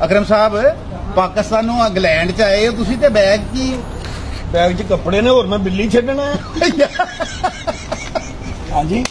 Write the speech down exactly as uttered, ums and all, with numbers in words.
अकरम साहब पाकिस्तानों इंग्लैंड च आए हो तुसी ते बैग की बैग च कपड़े ने और मैं बिल्ली छड्डना है। हाँ जी